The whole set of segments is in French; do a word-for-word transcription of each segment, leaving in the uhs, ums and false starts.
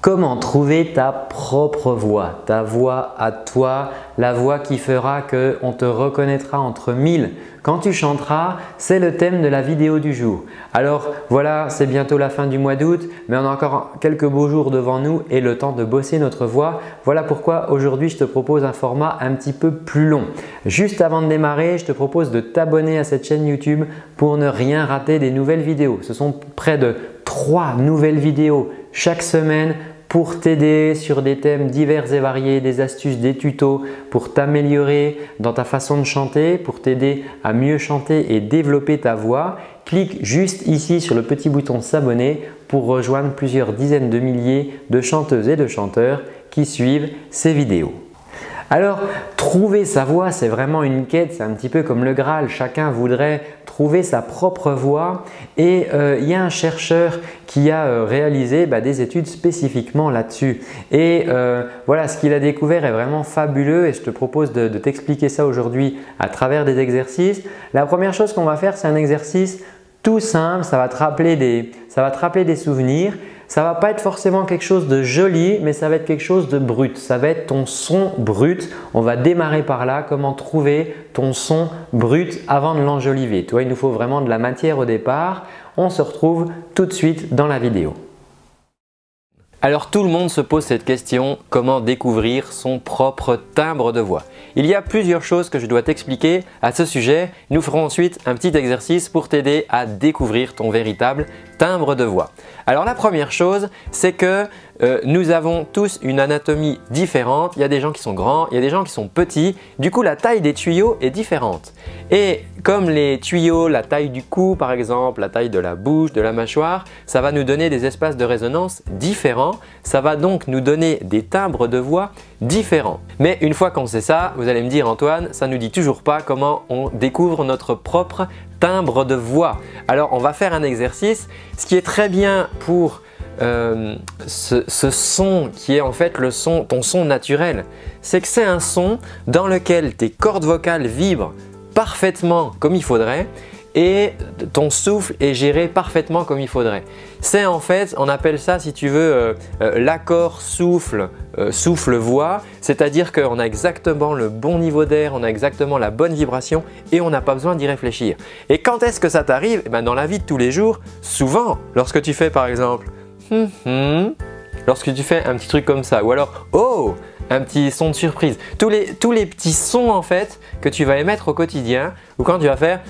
Comment trouver ta propre voix, ta voix à toi, la voix qui fera qu'on te reconnaîtra entre mille quand tu chanteras? C'est le thème de la vidéo du jour. Alors voilà, c'est bientôt la fin du mois d'août, mais on a encore quelques beaux jours devant nous et le temps de bosser notre voix. Voilà pourquoi aujourd'hui je te propose un format un petit peu plus long. Juste avant de démarrer, je te propose de t'abonner à cette chaîne YouTube pour ne rien rater des nouvelles vidéos. Ce sont près de trois nouvelles vidéos chaque semaine pour t'aider sur des thèmes divers et variés, des astuces, des tutos pour t'améliorer dans ta façon de chanter, pour t'aider à mieux chanter et développer ta voix. Clique juste ici sur le petit bouton s'abonner pour rejoindre plusieurs dizaines de milliers de chanteuses et de chanteurs qui suivent ces vidéos. Alors, trouver sa voix, c'est vraiment une quête, c'est un petit peu comme le Graal. Chacun voudrait trouver sa propre voix et euh, il y a un chercheur qui a euh, réalisé bah, des études spécifiquement là-dessus. Et euh, voilà, ce qu'il a découvert est vraiment fabuleux et je te propose de, de t'expliquer ça aujourd'hui à travers des exercices. La première chose qu'on va faire, c'est un exercice tout simple, ça va te rappeler des, ça va te rappeler des souvenirs. Ça ne va pas être forcément quelque chose de joli, mais ça va être quelque chose de brut. Ça va être ton son brut. On va démarrer par là. Comment trouver ton son brut avant de l'enjoliver. Toi, il nous faut vraiment de la matière au départ. On se retrouve tout de suite dans la vidéo. Alors tout le monde se pose cette question, comment découvrir son propre timbre de voix? Il y a plusieurs choses que je dois t'expliquer à ce sujet. Nous ferons ensuite un petit exercice pour t'aider à découvrir ton véritable timbre de voix. Alors la première chose, c'est que euh, nous avons tous une anatomie différente. Il y a des gens qui sont grands, il y a des gens qui sont petits. Du coup, la taille des tuyaux est différente. Et comme les tuyaux, la taille du cou par exemple, la taille de la bouche, de la mâchoire, ça va nous donner des espaces de résonance différents. Ça va donc nous donner des timbres de voix différents. Mais une fois qu'on sait ça, vous allez me dire Antoine, ça ne nous dit toujours pas comment on découvre notre propre timbre de voix. Alors on va faire un exercice. Ce qui est très bien pour euh, ce, ce son qui est en fait le son, ton son naturel, c'est que c'est un son dans lequel tes cordes vocales vibrent parfaitement comme il faudrait et ton souffle est géré parfaitement comme il faudrait. C'est en fait, on appelle ça si tu veux euh, euh, l'accord souffle, euh, souffle-voix, c'est-à-dire qu'on a exactement le bon niveau d'air, on a exactement la bonne vibration et on n'a pas besoin d'y réfléchir. Et quand est-ce que ça t'arrive? Eh ben, dans la vie de tous les jours, souvent, lorsque tu fais par exemple hum, hum, lorsque tu fais un petit truc comme ça ou alors oh, un petit son de surprise, tous les, tous les petits sons en fait que tu vas émettre au quotidien ou quand tu vas faire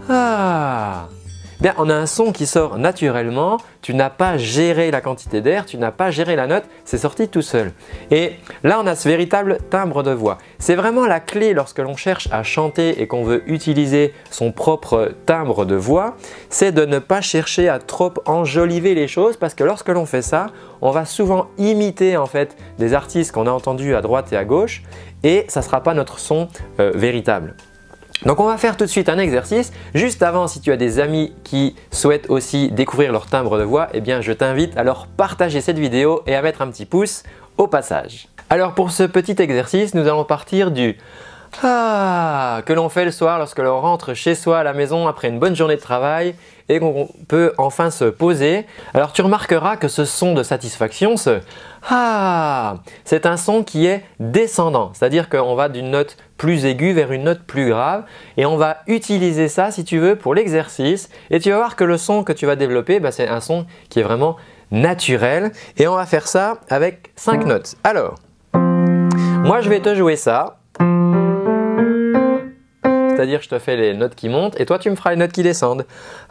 ah, bien, on a un son qui sort naturellement, tu n'as pas géré la quantité d'air, tu n'as pas géré la note, c'est sorti tout seul. Et là, on a ce véritable timbre de voix. C'est vraiment la clé lorsque l'on cherche à chanter et qu'on veut utiliser son propre timbre de voix, c'est de ne pas chercher à trop enjoliver les choses parce que lorsque l'on fait ça, on va souvent imiter en fait des artistes qu'on a entendus à droite et à gauche et ça ne sera pas notre son euh, véritable. Donc on va faire tout de suite un exercice. Juste avant, si tu as des amis qui souhaitent aussi découvrir leur timbre de voix, eh bien je t'invite à leur partager cette vidéo et à mettre un petit pouce au passage. Alors pour ce petit exercice, nous allons partir du ah que l'on fait le soir lorsque l'on rentre chez soi à la maison après une bonne journée de travail et qu'on peut enfin se poser. Alors tu remarqueras que ce son de satisfaction, ce ah, c'est un son qui est descendant, c'est-à-dire qu'on va d'une note plus aiguë vers une note plus grave et on va utiliser ça si tu veux pour l'exercice et tu vas voir que le son que tu vas développer, bah, c'est un son qui est vraiment naturel et on va faire ça avec cinq notes. Alors, moi je vais te jouer ça. C'est-à-dire que je te fais les notes qui montent et toi tu me feras les notes qui descendent.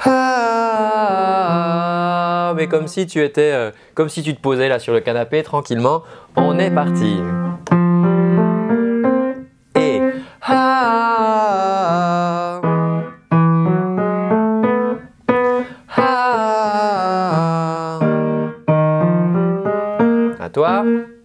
Ah, mais comme si tu étais, euh, comme si tu te posais là sur le canapé tranquillement. On est parti. Et ah, ah, à toi.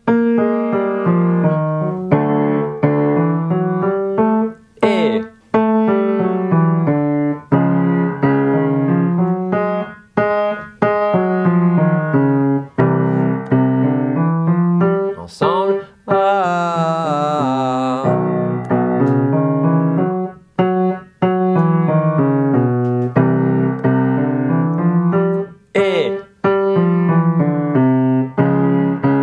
Ensemble. Ah. Et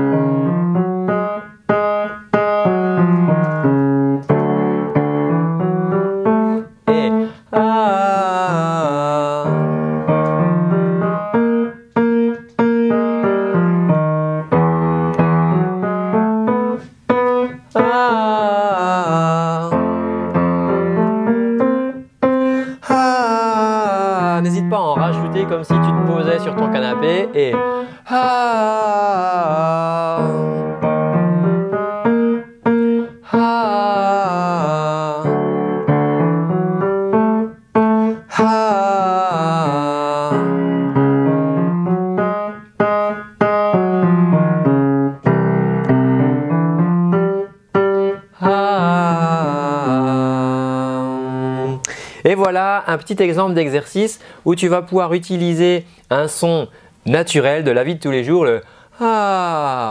voilà un petit exemple d'exercice où tu vas pouvoir utiliser un son naturel de la vie de tous les jours, le « ah »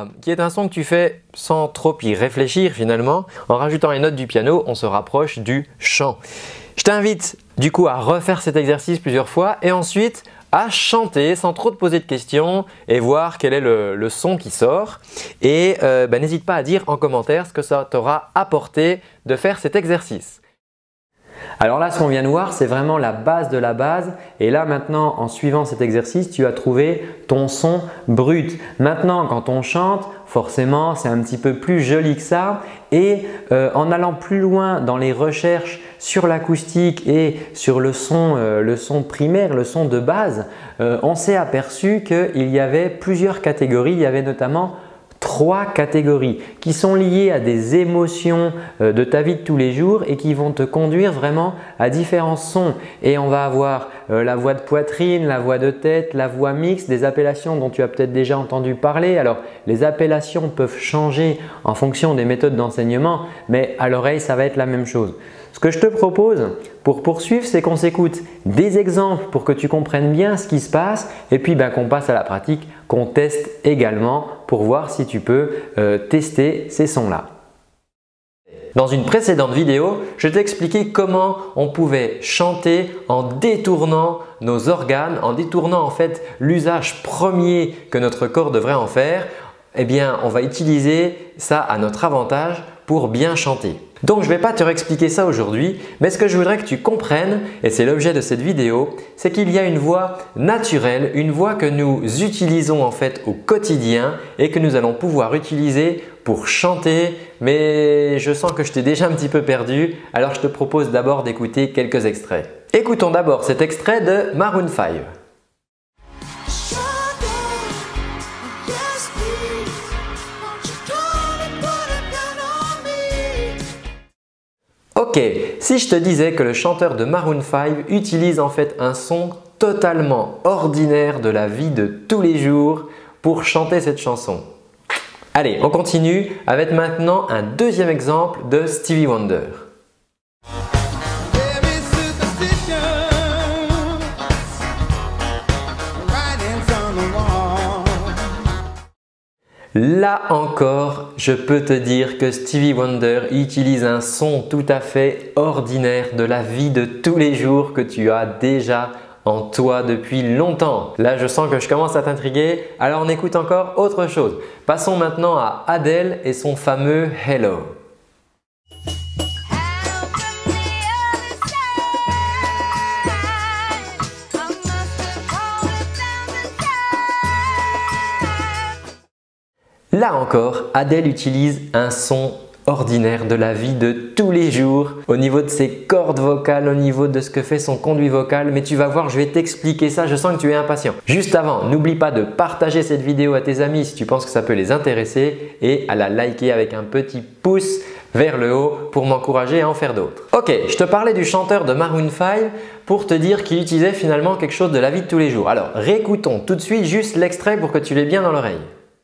qui est un son que tu fais sans trop y réfléchir finalement. En rajoutant les notes du piano, on se rapproche du chant. Je t'invite du coup à refaire cet exercice plusieurs fois et ensuite à chanter sans trop te poser de questions et voir quel est le, le son qui sort. Et euh, bah, n'hésite pas à dire en commentaire ce que ça t'aura apporté de faire cet exercice. Alors là, ce qu'on vient de voir, c'est vraiment la base de la base. Et là, maintenant, en suivant cet exercice, tu as trouvé ton son brut. Maintenant, quand on chante, forcément, c'est un petit peu plus joli que ça. Et euh, en allant plus loin dans les recherches sur l'acoustique et sur le son, euh, le son primaire, le son de base, euh, on s'est aperçu qu'il y avait plusieurs catégories. Il y avait notamment trois catégories qui sont liées à des émotions de ta vie de tous les jours et qui vont te conduire vraiment à différents sons. Et on va avoir la voix de poitrine, la voix de tête, la voix mixte, des appellations dont tu as peut-être déjà entendu parler. Alors les appellations peuvent changer en fonction des méthodes d'enseignement, mais à l'oreille ça va être la même chose. Ce que je te propose pour poursuivre, c'est qu'on s'écoute des exemples pour que tu comprennes bien ce qui se passe et puis ben, qu'on passe à la pratique, qu'on teste également pour voir si tu peux euh, tester ces sons-là. Dans une précédente vidéo, je t'ai expliqué comment on pouvait chanter en détournant nos organes, en détournant en fait l'usage premier que notre corps devrait en faire. Eh bien, on va utiliser ça à notre avantage pour bien chanter. Donc, je ne vais pas te réexpliquer ça aujourd'hui, mais ce que je voudrais que tu comprennes, et c'est l'objet de cette vidéo, c'est qu'il y a une voix naturelle, une voix que nous utilisons en fait au quotidien et que nous allons pouvoir utiliser pour chanter. Mais je sens que je t'ai déjà un petit peu perdu, alors je te propose d'abord d'écouter quelques extraits. Écoutons d'abord cet extrait de Maroon five. Ok, si je te disais que le chanteur de Maroon five utilise en fait un son totalement ordinaire de la vie de tous les jours pour chanter cette chanson. Allez, on continue avec maintenant un deuxième exemple de Stevie Wonder. Là encore, je peux te dire que Stevie Wonder utilise un son tout à fait ordinaire de la vie de tous les jours que tu as déjà en toi depuis longtemps. Là, je sens que je commence à t'intriguer, alors on écoute encore autre chose. Passons maintenant à Adele et son fameux Hello. Là encore, Adele utilise un son ordinaire de la vie de tous les jours au niveau de ses cordes vocales, au niveau de ce que fait son conduit vocal. Mais tu vas voir, je vais t'expliquer ça, je sens que tu es impatient. Juste avant, n'oublie pas de partager cette vidéo à tes amis si tu penses que ça peut les intéresser et à la liker avec un petit pouce vers le haut pour m'encourager à en faire d'autres. Ok, je te parlais du chanteur de Maroon five pour te dire qu'il utilisait finalement quelque chose de la vie de tous les jours. Alors, réécoutons tout de suite juste l'extrait pour que tu l'aies bien dans l'oreille.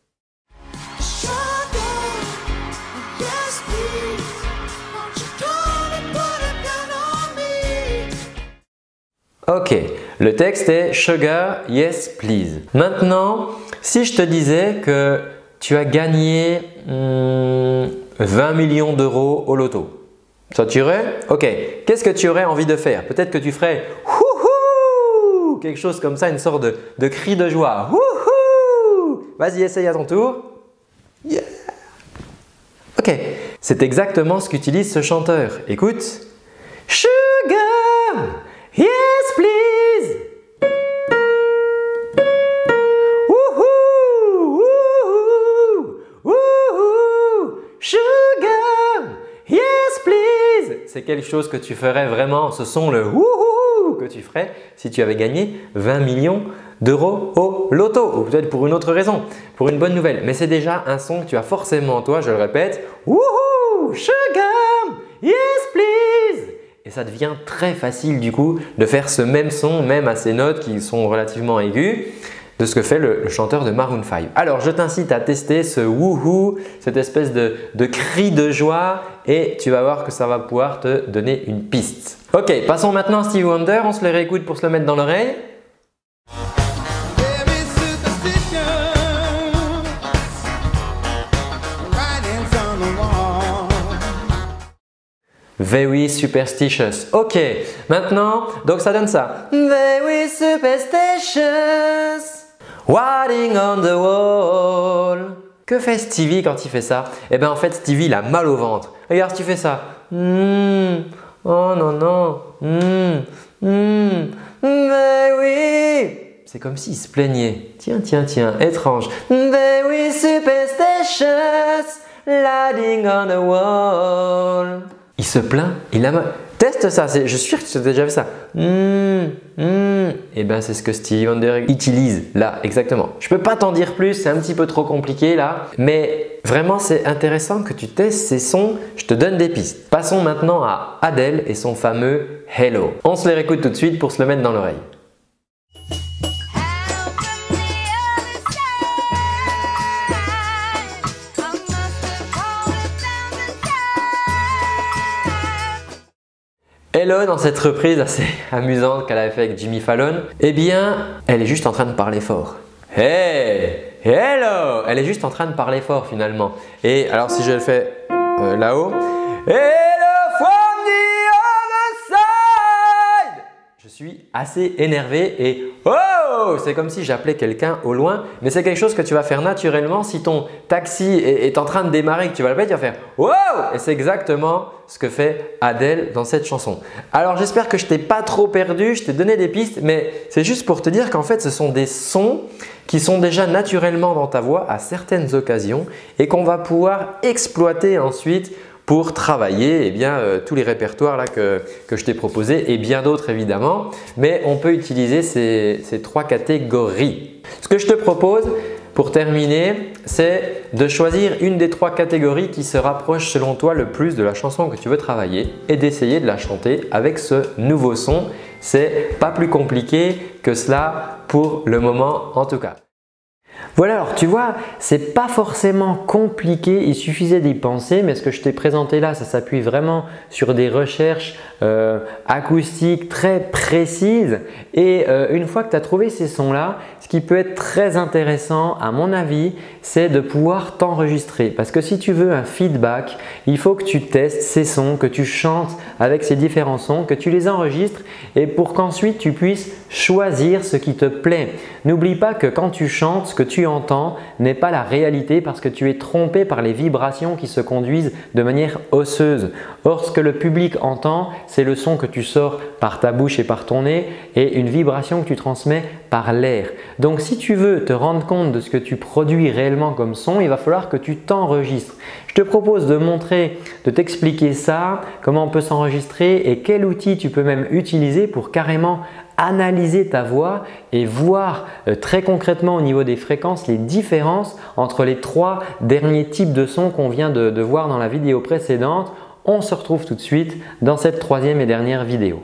Ok, le texte est Sugar, yes please. Maintenant, si je te disais que tu as gagné hmm, vingt millions d'euros au loto, ça t'irait? Ok, qu'est-ce que tu aurais envie de faire? Peut-être que tu ferais wouhou, quelque chose comme ça, une sorte de, de cri de joie. Wouhou! Vas-y, essaye à ton tour. Yeah. Ok, c'est exactement ce qu'utilise ce chanteur. Écoute. Sugar! Yes, please! Woohoo! Woohoo! Woohoo! Sugar! Yes, please! C'est quelque chose que tu ferais vraiment, ce son le wouhou que tu ferais si tu avais gagné vingt millions d'euros au loto, ou peut-être pour une autre raison, pour une bonne nouvelle. Mais c'est déjà un son que tu as forcément en toi, je le répète. Woohoo! Sugar! Yes, please! Et ça devient très facile du coup de faire ce même son, même à ces notes qui sont relativement aiguës, de ce que fait le, le chanteur de Maroon five. Alors je t'incite à tester ce wouhou, cette espèce de, de cri de joie et tu vas voir que ça va pouvoir te donner une piste. Ok, passons maintenant à Stevie Wonder. On se le réécoute pour se le mettre dans l'oreille. Very superstitious. Ok, maintenant, donc ça donne ça. Very superstitious, writing on the wall. Que fait Stevie quand il fait ça? Eh bien en fait Stevie il a mal au ventre. Regarde si tu fais ça. Mm. Oh non non. Mm. Mm. Very. C'est comme s'il se plaignait. Tiens tiens tiens, étrange. Very superstitious, writing on the wall. Il se plaint, il a mal. Teste ça, je suis sûr que tu as déjà vu ça. Mmh, mmh. Et bien c'est ce que Stevie Wonder utilise là, exactement. Je ne peux pas t'en dire plus, c'est un petit peu trop compliqué là. Mais vraiment c'est intéressant que tu testes ces sons, je te donne des pistes. Passons maintenant à Adele et son fameux Hello. On se les réécoute tout de suite pour se le mettre dans l'oreille. Hello dans cette reprise assez amusante qu'elle avait fait avec Jimmy Fallon, eh bien, elle est juste en train de parler fort. Hey! Hello! Elle est juste en train de parler fort finalement. Et alors si je le fais euh, là-haut, Hello from the other side! Je suis assez énervé et oh! C'est comme si j'appelais quelqu'un au loin, mais c'est quelque chose que tu vas faire naturellement si ton taxi est, est en train de démarrer et que tu vas le faire, tu vas faire wow! Et c'est exactement ce que fait Adele dans cette chanson. Alors j'espère que je t'ai pas trop perdu, je t'ai donné des pistes, mais c'est juste pour te dire qu'en fait ce sont des sons qui sont déjà naturellement dans ta voix à certaines occasions et qu'on va pouvoir exploiter ensuite pour travailler eh bien, euh, tous les répertoires là, que, que je t'ai proposés et bien d'autres évidemment. Mais on peut utiliser ces, ces trois catégories. Ce que je te propose pour terminer, c'est de choisir une des trois catégories qui se rapproche selon toi le plus de la chanson que tu veux travailler et d'essayer de la chanter avec ce nouveau son. C'est pas plus compliqué que cela pour le moment en tout cas. Voilà, alors tu vois, c'est pas forcément compliqué, il suffisait d'y penser, mais ce que je t'ai présenté là, ça s'appuie vraiment sur des recherches euh, acoustiques très précises. Et euh, une fois que tu as trouvé ces sons-là, ce qui peut être très intéressant à mon avis, c'est de pouvoir t'enregistrer. Parce que si tu veux un feedback, il faut que tu testes ces sons, que tu chantes avec ces différents sons, que tu les enregistres et pour qu'ensuite tu puisses choisir ce qui te plaît. N'oublie pas que quand tu chantes, ce que tu entends n'est pas la réalité parce que tu es trompé par les vibrations qui se conduisent de manière osseuse. Or, ce que le public entend, c'est le son que tu sors par ta bouche et par ton nez et une vibration que tu transmets par l'air. Donc, si tu veux te rendre compte de ce que tu produis réellement comme son, il va falloir que tu t'enregistres. Je te propose de montrer, de t'expliquer ça, comment on peut s'enregistrer et quel outil tu peux même utiliser pour carrément analyser ta voix et voir euh, très concrètement au niveau des fréquences les différences entre les trois derniers types de sons qu'on vient de, de voir dans la vidéo précédente. On se retrouve tout de suite dans cette troisième et dernière vidéo.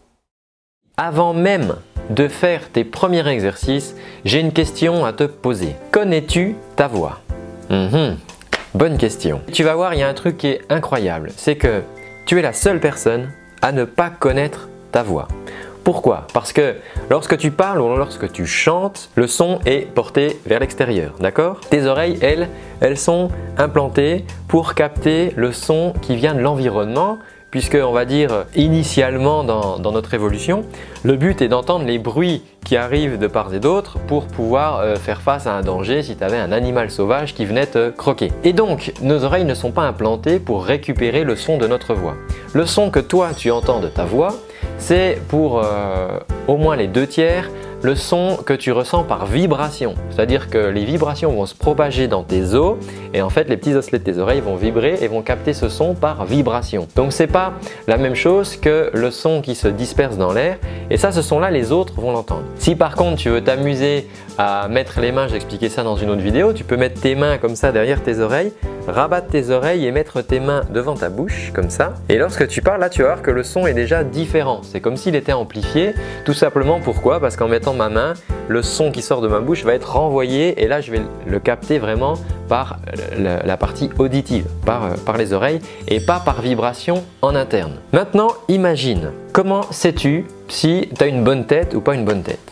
Avant même de faire tes premiers exercices, j'ai une question à te poser. Connais-tu ta voix? Mmh. Bonne question. Tu vas voir, il y a un truc qui est incroyable, c'est que tu es la seule personne à ne pas connaître ta voix. Pourquoi? Parce que lorsque tu parles ou lorsque tu chantes, le son est porté vers l'extérieur, d'accord? Tes oreilles, elles, elles sont implantées pour capter le son qui vient de l'environnement, puisque on va dire initialement dans, dans notre évolution, le but est d'entendre les bruits qui arrivent de part et d'autre pour pouvoir euh, faire face à un danger si tu avais un animal sauvage qui venait te croquer. Et donc, nos oreilles ne sont pas implantées pour récupérer le son de notre voix. Le son que toi tu entends de ta voix, c'est pour euh, au moins les deux tiers le son que tu ressens par vibration. C'est-à-dire que les vibrations vont se propager dans tes os et en fait les petits osselets de tes oreilles vont vibrer et vont capter ce son par vibration. Donc ce n'est pas la même chose que le son qui se disperse dans l'air et ça, ce son-là, les autres vont l'entendre. Si par contre tu veux t'amuser à mettre les mains, j'ai expliqué ça dans une autre vidéo, tu peux mettre tes mains comme ça derrière tes oreilles, rabattre tes oreilles et mettre tes mains devant ta bouche, comme ça. Et lorsque tu parles, là, tu vas voir que le son est déjà différent. C'est comme s'il était amplifié. Tout simplement, pourquoi? Parce qu'en mettant ma main, le son qui sort de ma bouche va être renvoyé et là, je vais le capter vraiment par la, la partie auditive, par, par les oreilles et pas par vibration en interne. Maintenant, imagine, comment sais-tu si tu as une bonne tête ou pas une bonne tête?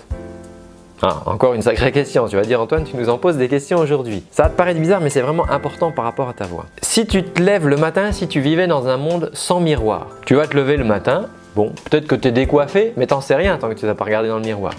Ah, encore une sacrée question, tu vas dire Antoine, tu nous en poses des questions aujourd'hui. Ça va te paraître bizarre mais c'est vraiment important par rapport à ta voix. Si tu te lèves le matin, si tu vivais dans un monde sans miroir, tu vas te lever le matin, bon peut-être que tu es décoiffé mais t'en sais rien tant que tu n'as pas regardé dans le miroir.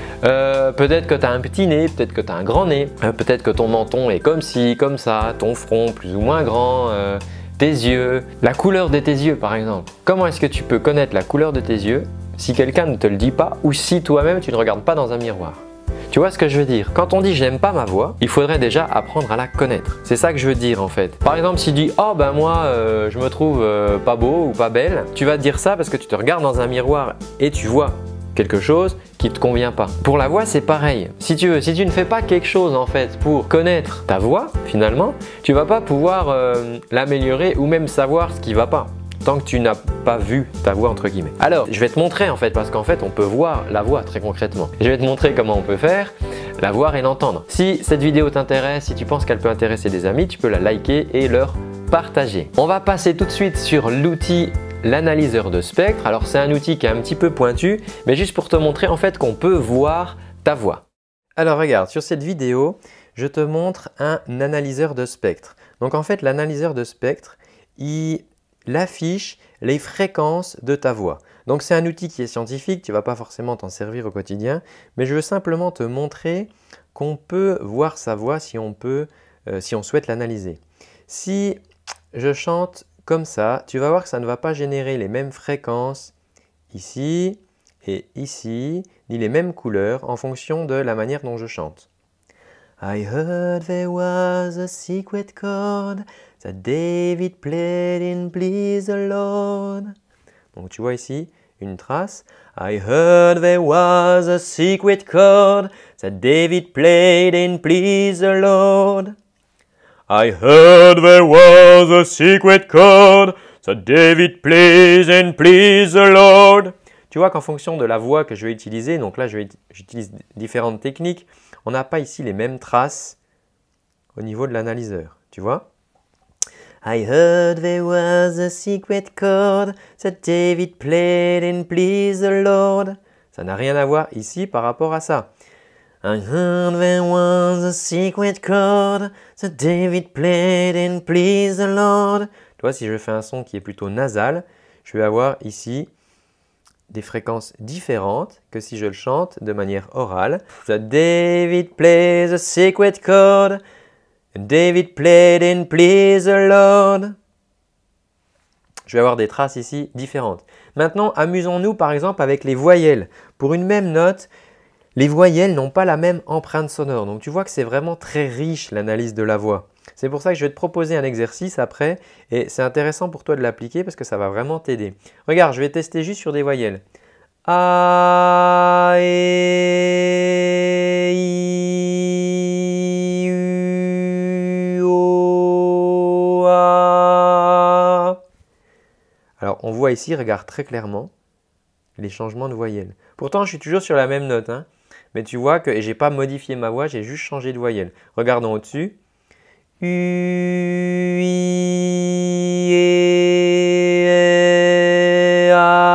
Euh, peut-être que tu as un petit nez, peut-être que tu as un grand nez, euh, peut-être que ton menton est comme ci, comme ça, ton front plus ou moins grand, euh, tes yeux, la couleur de tes yeux par exemple. Comment est-ce que tu peux connaître la couleur de tes yeux si quelqu'un ne te le dit pas ou si toi-même tu ne regardes pas dans un miroir? Tu vois ce que je veux dire? Quand on dit j'aime pas ma voix, il faudrait déjà apprendre à la connaître. C'est ça que je veux dire en fait. Par exemple, si tu dis oh ben moi euh, je me trouve euh, pas beau ou pas belle, tu vas te dire ça parce que tu te regardes dans un miroir et tu vois quelque chose qui ne te convient pas. Pour la voix, c'est pareil. Si tu veux, si tu ne fais pas quelque chose en fait pour connaître ta voix, finalement, tu vas pas pouvoir euh, l'améliorer ou même savoir ce qui va pas, tant que tu n'as pas vu ta voix entre guillemets. Alors, je vais te montrer en fait, parce qu'en fait, on peut voir la voix très concrètement. Je vais te montrer comment on peut faire, la voir et l'entendre. Si cette vidéo t'intéresse, si tu penses qu'elle peut intéresser des amis, tu peux la liker et leur partager. On va passer tout de suite sur l'outil l'analyseur de spectre. Alors, c'est un outil qui est un petit peu pointu, mais juste pour te montrer en fait qu'on peut voir ta voix. Alors, regarde, sur cette vidéo, je te montre un analyseur de spectre. Donc, en fait, l'analyseur de spectre, il il affiche les fréquences de ta voix. Donc c'est un outil qui est scientifique, tu ne vas pas forcément t'en servir au quotidien, mais je veux simplement te montrer qu'on peut voir sa voix si on, peut, euh, si on souhaite l'analyser. Si je chante comme ça, tu vas voir que ça ne va pas générer les mêmes fréquences ici et ici, ni les mêmes couleurs en fonction de la manière dont je chante. I heard there was a secret chord that David played in Please the Lord. Donc tu vois ici une trace. I heard there was a secret chord that David played in Please the Lord. I heard there was a secret chord that David plays in Please the Lord. Tu vois qu'en fonction de la voix que je vais utiliser, donc là j'utilise différentes techniques, on n'a pas ici les mêmes traces au niveau de l'analyseur, tu vois? I heard there was a secret chord that David played in Please the Lord. Ça n'a rien à voir ici par rapport à ça. I heard there was a secret chord that David played in Please the Lord. Tu vois, si je fais un son qui est plutôt nasal, je vais avoir ici des fréquences différentes que si je le chante de manière orale. So David plays a secret chord, David played in Please the Lord. Je vais avoir des traces ici différentes. Maintenant, amusons-nous par exemple avec les voyelles. Pour une même note, les voyelles n'ont pas la même empreinte sonore. Donc tu vois que c'est vraiment très riche l'analyse de la voix. C'est pour ça que je vais te proposer un exercice après et c'est intéressant pour toi de l'appliquer parce que ça va vraiment t'aider. Regarde, je vais tester juste sur des voyelles. A, E, I, U, O, A. Alors on voit ici, regarde très clairement les changements de voyelles. Pourtant, je suis toujours sur la même note, hein, mais tu vois que je n'ai pas modifié ma voix, j'ai juste changé de voyelle. Regardons au-dessus. U, I, E,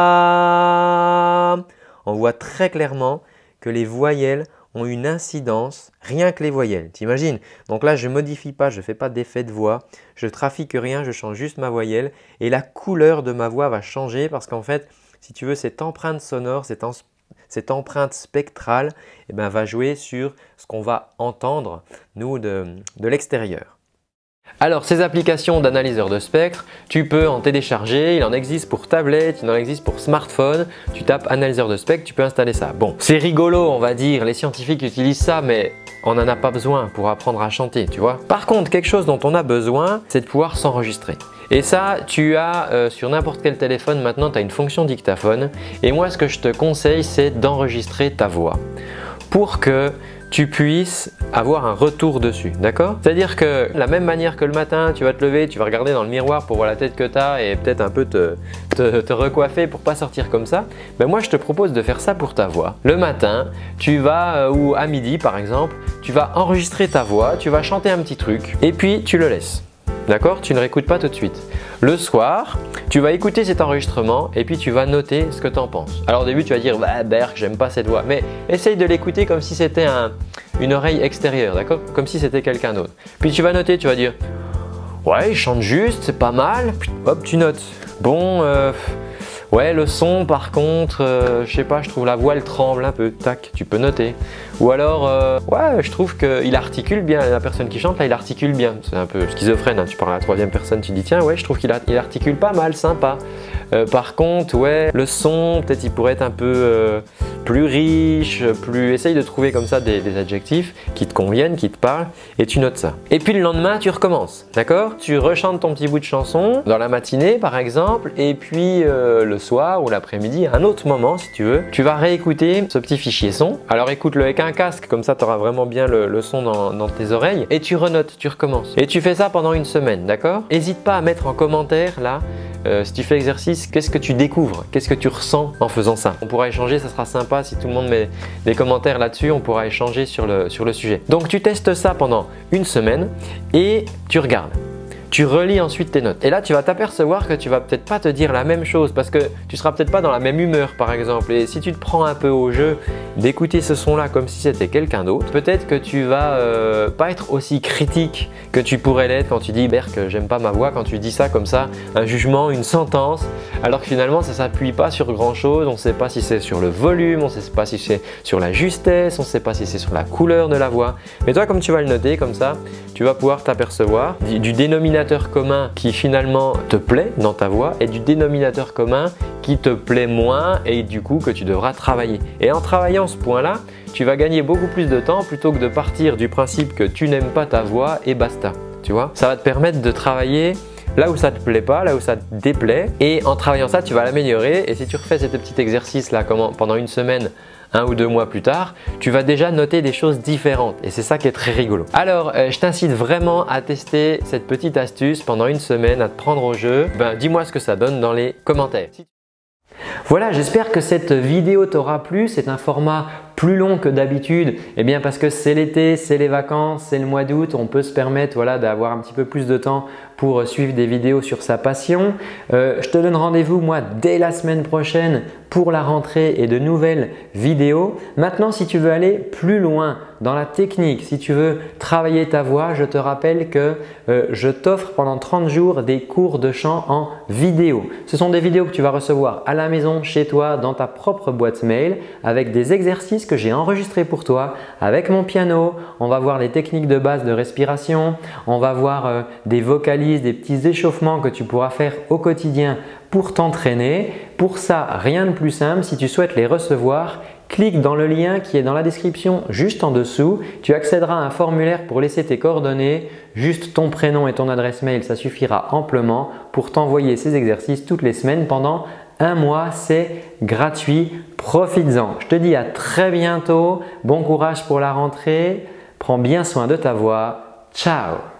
A. On voit très clairement que les voyelles ont une incidence, rien que les voyelles, t'imagines? Donc là, je ne modifie pas, je ne fais pas d'effet de voix, je ne trafique rien, je change juste ma voyelle et la couleur de ma voix va changer parce qu'en fait, si tu veux, cette empreinte sonore, cette, en, cette empreinte spectrale eh ben, va jouer sur ce qu'on va entendre, nous, de, de l'extérieur. Alors, ces applications d'analyseur de spectre, tu peux en télécharger, il en existe pour tablette, il en existe pour smartphone. Tu tapes analyseur de spectre, tu peux installer ça. Bon, c'est rigolo, on va dire, les scientifiques utilisent ça, mais on n'en a pas besoin pour apprendre à chanter, tu vois. Par contre, quelque chose dont on a besoin, c'est de pouvoir s'enregistrer. Et ça, tu as euh, sur n'importe quel téléphone, maintenant, tu as une fonction dictaphone. Et moi, ce que je te conseille, c'est d'enregistrer ta voix pour que tu puisses avoir un retour dessus, d'accord? C'est-à-dire que de la même manière que le matin, tu vas te lever, tu vas regarder dans le miroir pour voir la tête que tu as et peut-être un peu te, te, te recoiffer pour pas sortir comme ça, ben moi je te propose de faire ça pour ta voix. Le matin, tu vas, ou à midi par exemple, tu vas enregistrer ta voix, tu vas chanter un petit truc et puis tu le laisses. D'accord? Tu ne réécoutes pas tout de suite. Le soir, tu vas écouter cet enregistrement et puis tu vas noter ce que tu en penses. Alors au début, tu vas dire bah, « Berk, j'aime pas cette voix », mais essaye de l'écouter comme si c'était un, une oreille extérieure, d'accord? Comme si c'était quelqu'un d'autre. Puis tu vas noter, tu vas dire « Ouais, il chante juste, c'est pas mal », puis hop, tu notes. Bon, euh, ouais, le son par contre, euh, je sais pas, je trouve la voix elle tremble un peu, tac, tu peux noter. Ou alors, euh, ouais, je trouve qu'il articule bien, la personne qui chante là, il articule bien. C'est un peu schizophrène, hein. Tu parles à la troisième personne, tu dis tiens, ouais, je trouve qu'il il articule pas mal, sympa. Euh, par contre, ouais, le son, peut-être il pourrait être un peu euh, plus riche, plus… Essaye de trouver comme ça des, des adjectifs qui te conviennent, qui te parlent et tu notes ça. Et puis le lendemain, tu recommences, d'accord? Tu rechantes ton petit bout de chanson dans la matinée par exemple et puis euh, le soir ou l'après-midi, à un autre moment si tu veux, tu vas réécouter ce petit fichier son. Alors écoute-le avec un casque, comme ça tu auras vraiment bien le, le son dans, dans tes oreilles et tu renotes, tu recommences. Et tu fais ça pendant une semaine, d'accord? N'hésite pas à mettre en commentaire là, euh, si tu fais l'exercice, qu'est-ce que tu découvres? Qu'est-ce que tu ressens en faisant ça? On pourra échanger, ça sera sympa si tout le monde met des commentaires là-dessus, on pourra échanger sur le, sur le sujet. Donc tu testes ça pendant une semaine et tu regardes. Tu relis ensuite tes notes et là tu vas t'apercevoir que tu vas peut-être pas te dire la même chose parce que tu seras peut-être pas dans la même humeur par exemple, et si tu te prends un peu au jeu d'écouter ce son là comme si c'était quelqu'un d'autre, peut-être que tu vas euh, pas être aussi critique que tu pourrais l'être quand tu dis Berk, j'aime pas ma voix, quand tu dis ça comme ça, un jugement, une sentence, alors que finalement ça s'appuie pas sur grand chose, on ne sait pas si c'est sur le volume, on ne sait pas si c'est sur la justesse, on ne sait pas si c'est sur la couleur de la voix, mais toi comme tu vas le noter comme ça, tu vas pouvoir t'apercevoir du, du dénominateur commun qui finalement te plaît dans ta voix et du dénominateur commun qui te plaît moins et du coup que tu devras travailler. Et en travaillant ce point-là, tu vas gagner beaucoup plus de temps plutôt que de partir du principe que tu n'aimes pas ta voix et basta. Tu vois, ça va te permettre de travailler là où ça te plaît pas, là où ça te déplaît, et en travaillant ça, tu vas l'améliorer. Et si tu refais ce petit exercice là pendant une semaine, un ou deux mois plus tard, tu vas déjà noter des choses différentes et c'est ça qui est très rigolo. Alors, euh, je t'incite vraiment à tester cette petite astuce pendant une semaine, à te prendre au jeu. Ben, dis-moi ce que ça donne dans les commentaires. Voilà, j'espère que cette vidéo t'aura plu. C'est un format plus long que d'habitude, eh bien parce que c'est l'été, c'est les vacances, c'est le mois d'août, on peut se permettre voilà, d'avoir un petit peu plus de temps pour suivre des vidéos sur sa passion. Euh, je te donne rendez-vous moi dès la semaine prochaine pour la rentrée et de nouvelles vidéos. Maintenant, si tu veux aller plus loin dans la technique, si tu veux travailler ta voix, je te rappelle que euh, je t'offre pendant trente jours des cours de chant en vidéo. Ce sont des vidéos que tu vas recevoir à la maison, chez toi, dans ta propre boîte mail avec des exercices que j'ai enregistrés pour toi avec mon piano. On va voir les techniques de base de respiration, on va voir euh, des vocalises, des petits échauffements que tu pourras faire au quotidien pour t'entraîner. Pour ça, rien de plus simple, si tu souhaites les recevoir, clique dans le lien qui est dans la description juste en dessous. Tu accéderas à un formulaire pour laisser tes coordonnées, juste ton prénom et ton adresse mail, ça suffira amplement pour t'envoyer ces exercices toutes les semaines pendant un mois. C'est gratuit, profites-en. Je te dis à très bientôt, bon courage pour la rentrée, prends bien soin de ta voix, ciao!